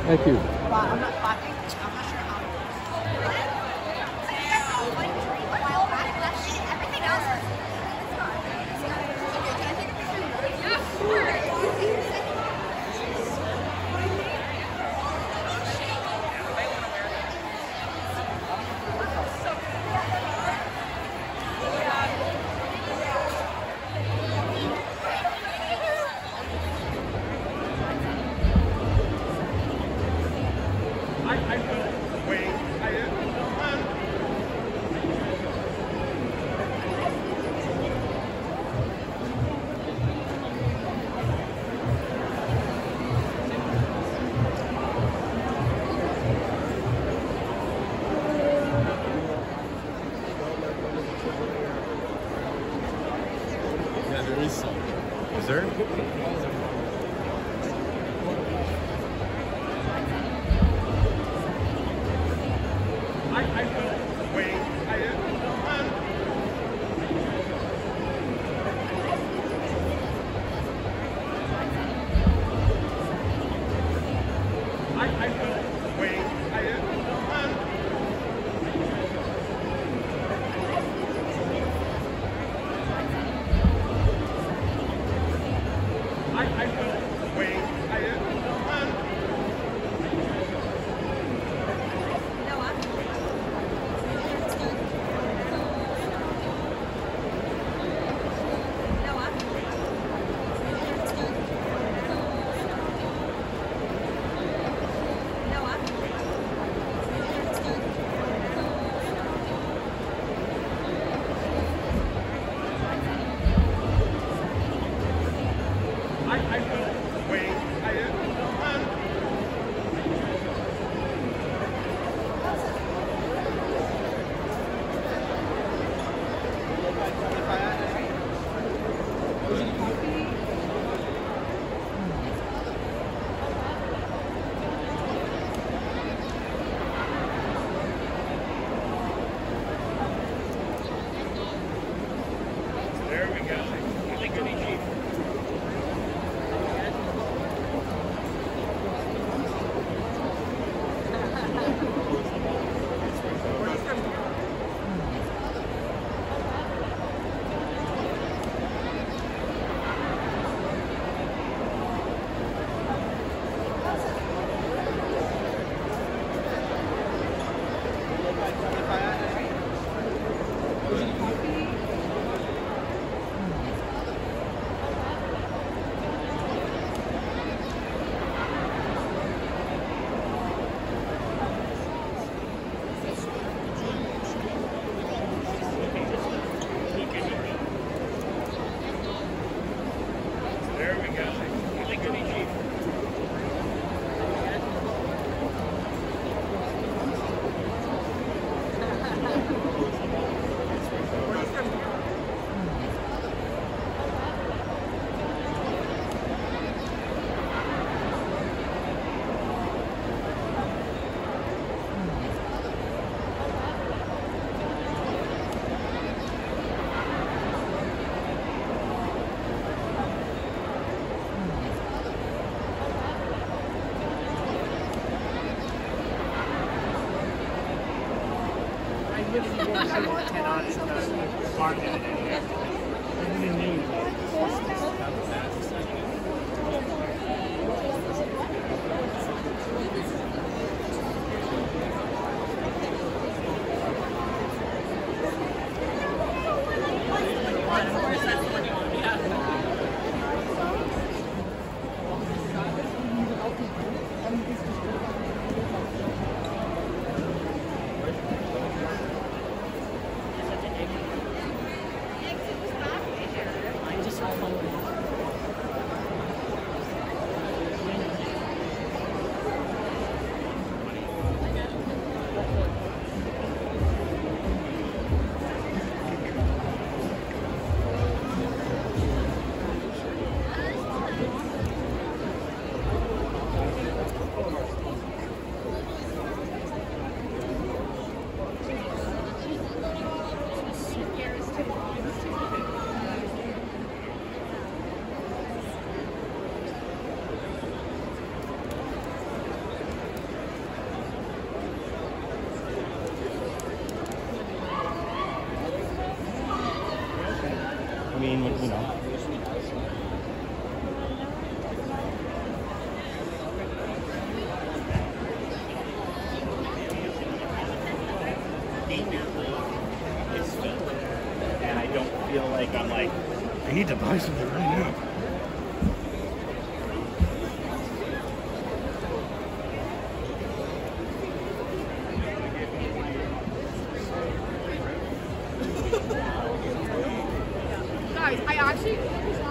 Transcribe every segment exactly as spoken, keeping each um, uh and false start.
Thank you. But I'm not, I think, I'm not sure how. Everything else. Yeah, there is some. Is there? I, I will wait. I am. I, I will wait. I am. I, I will wait. I am. I, I will wait. I am. There we go. Really good eating. There we go. Really good eating. I literally want to ten on the market. buy something right now. Guys, I actually.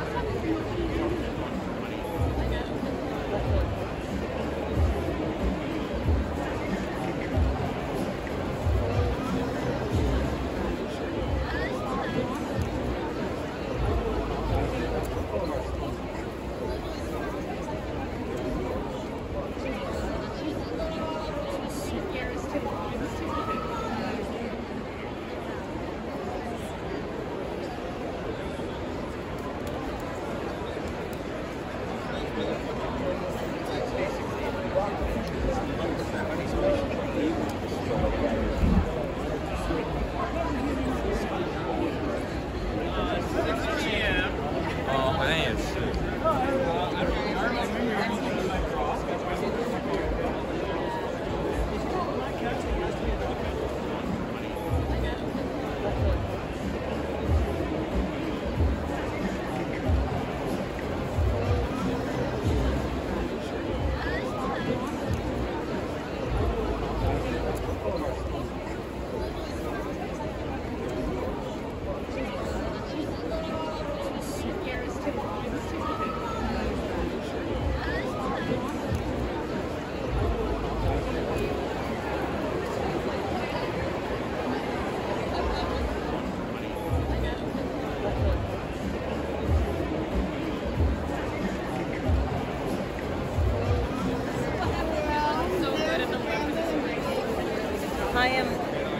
I am.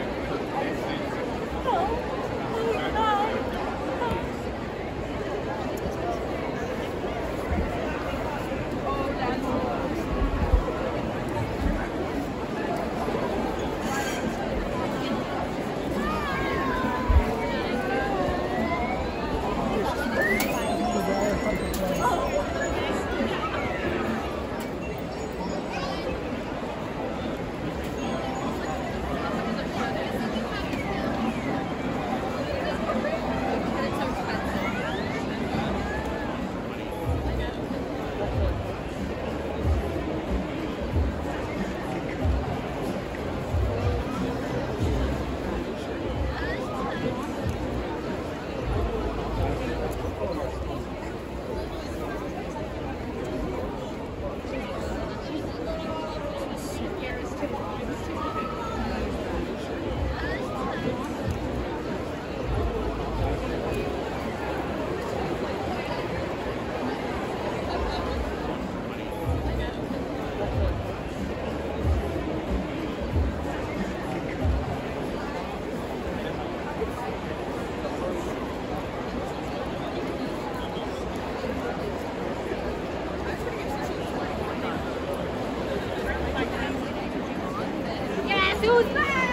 Who's back?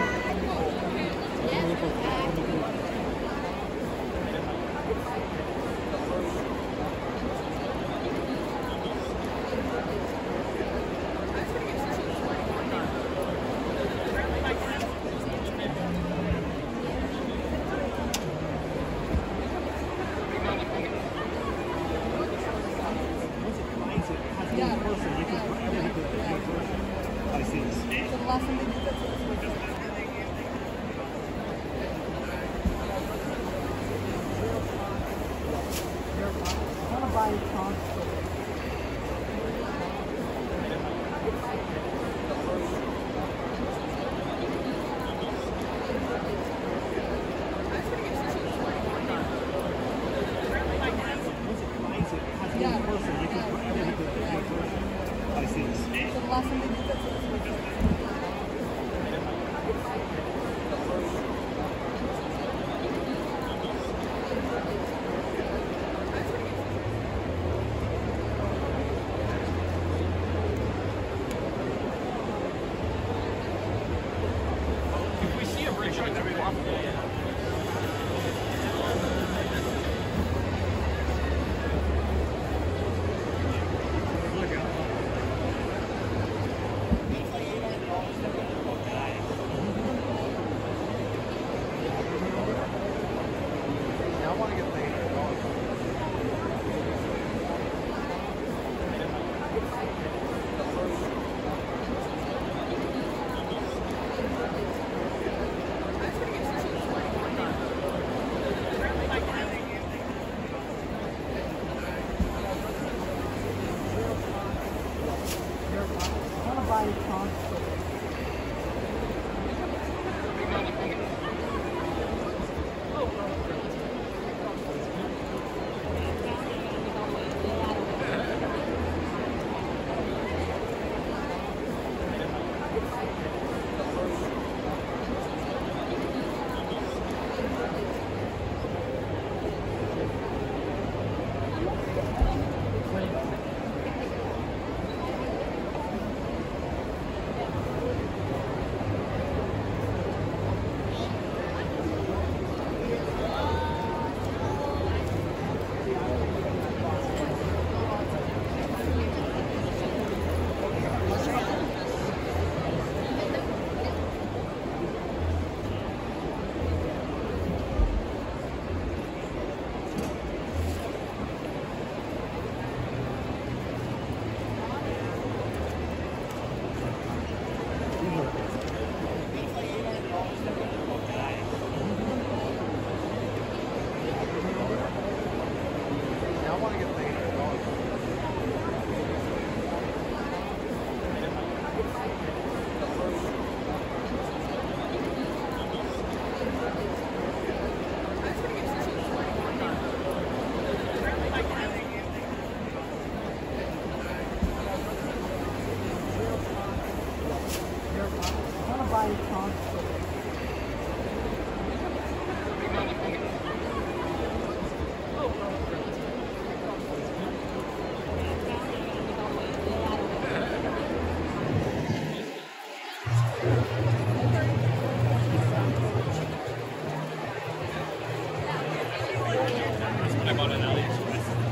I'm on an AliExpress.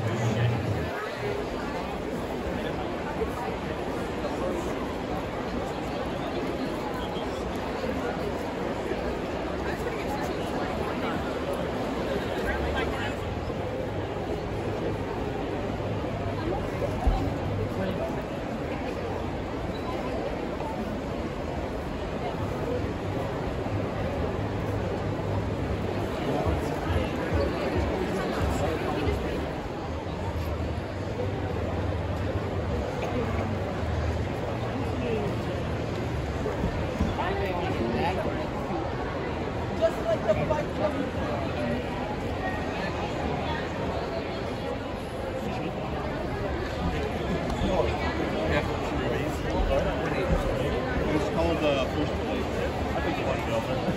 It's called uh, First Place. I think you like it over there.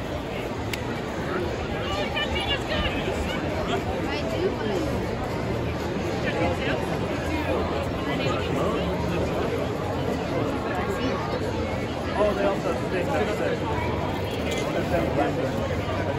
Oh, they also have things that say, that's them branded.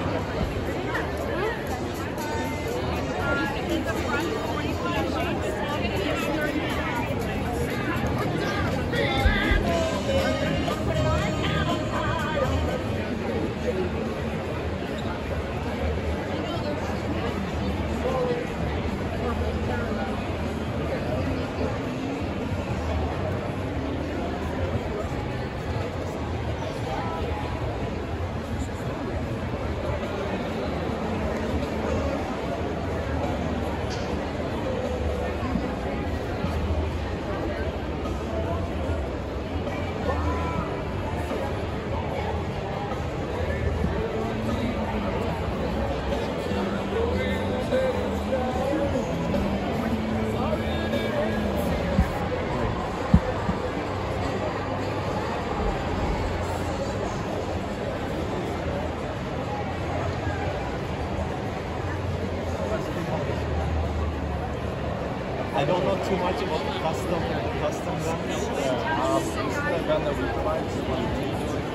I don't know too much about the custom custom guns. Um, this is the gun that we provide.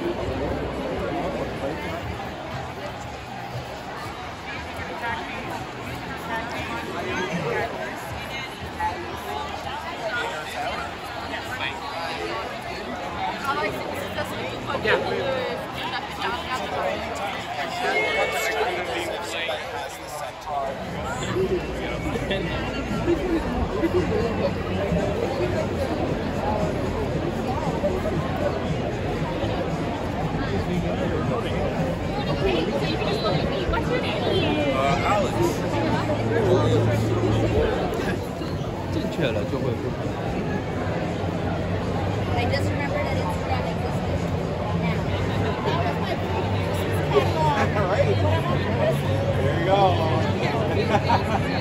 What's your name? Uh, Alex. 正确了就会不可能。 I just remember that Instagram existed. Now. That was my previous catalog. All right. There you go.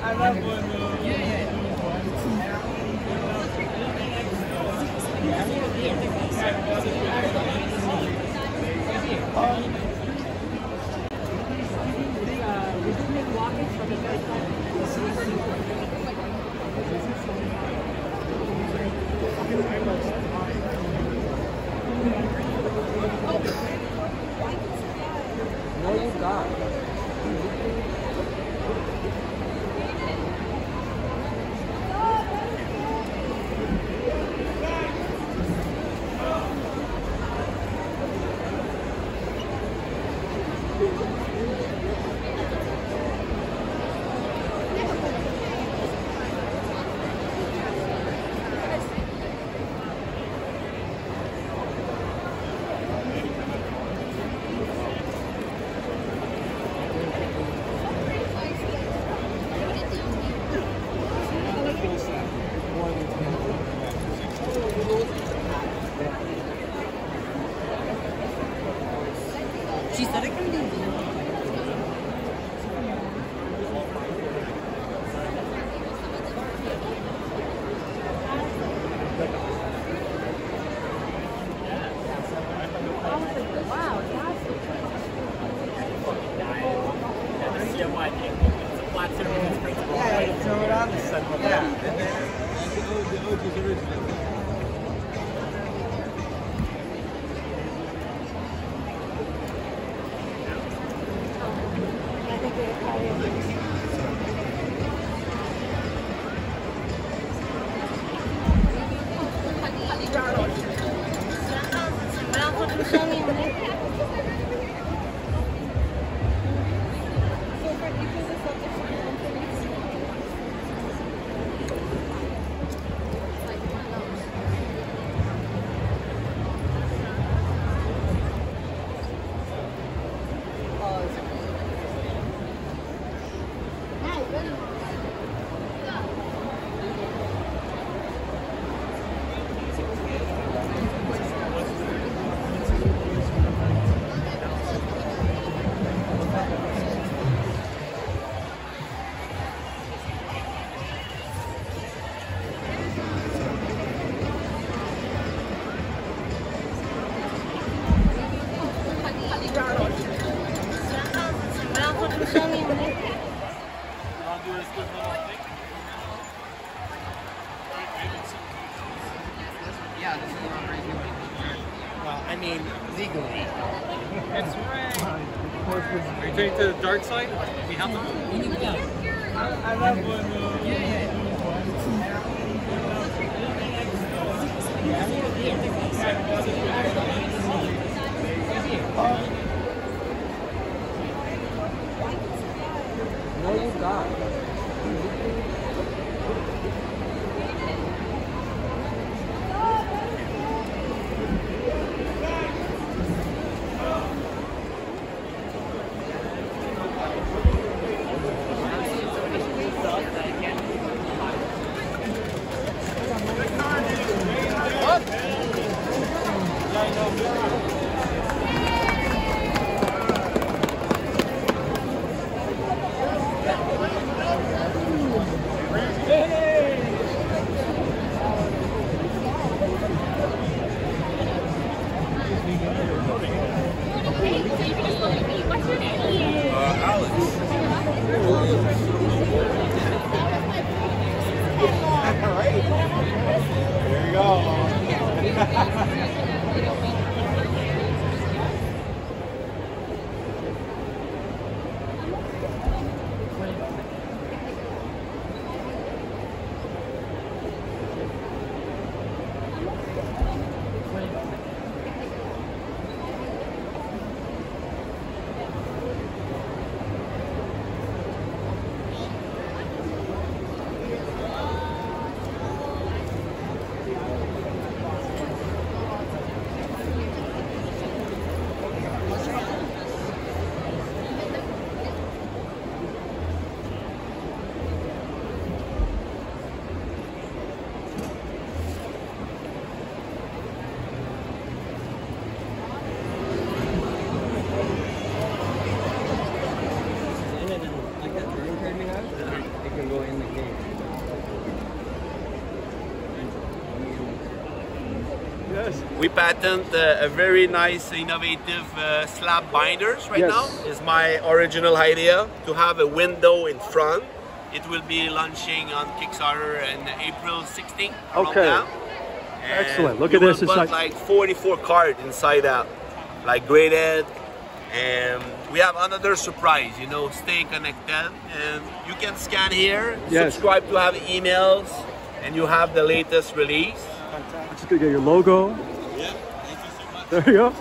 No, you got. She said it can be blue. Wow, that's Yeah, throw it on the sun. Yeah. The O G's original. I think we're probably Yeah, this is not crazy. Well, I mean, legally. It's right. Are you taking to the dark side? We have to. I love one. Yeah, yeah. No, you got. Thank you. we patent uh, a very nice, innovative uh, slab binders right Yes. now. It's my original idea to have a window in front. It will be launching on Kickstarter on April sixteenth. around Okay. now. And Excellent. Look we at this. will It's put like- like forty-four cards inside out, like graded. And we have another surprise, you know, stay connected. And you can scan here, Yes. subscribe to have emails, and you have the latest release. Just gonna get your logo. Yeah, thank you so much. There you go.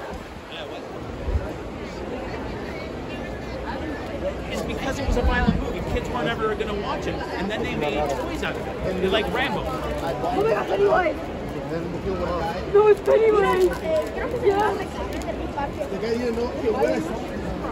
It's because it was a violent movie. Kids weren't ever going to watch it. And then they made toys out of it. They're like Rambo. Oh my god, Pennywise! No, it's Pennywise! Yeah.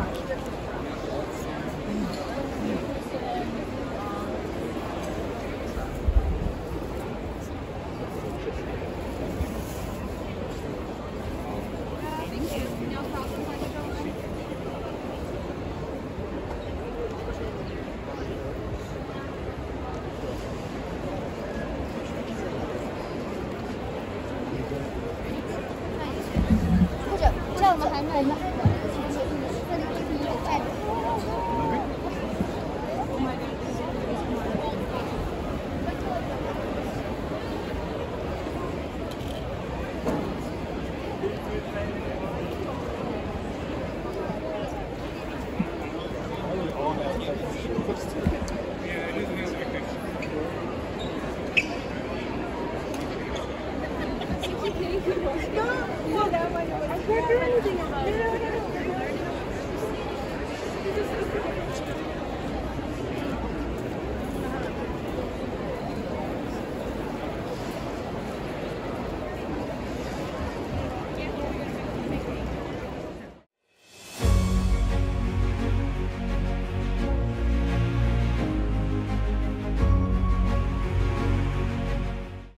这样我们还买呢。No, no, that one. I can't do anything about it. No, no, no.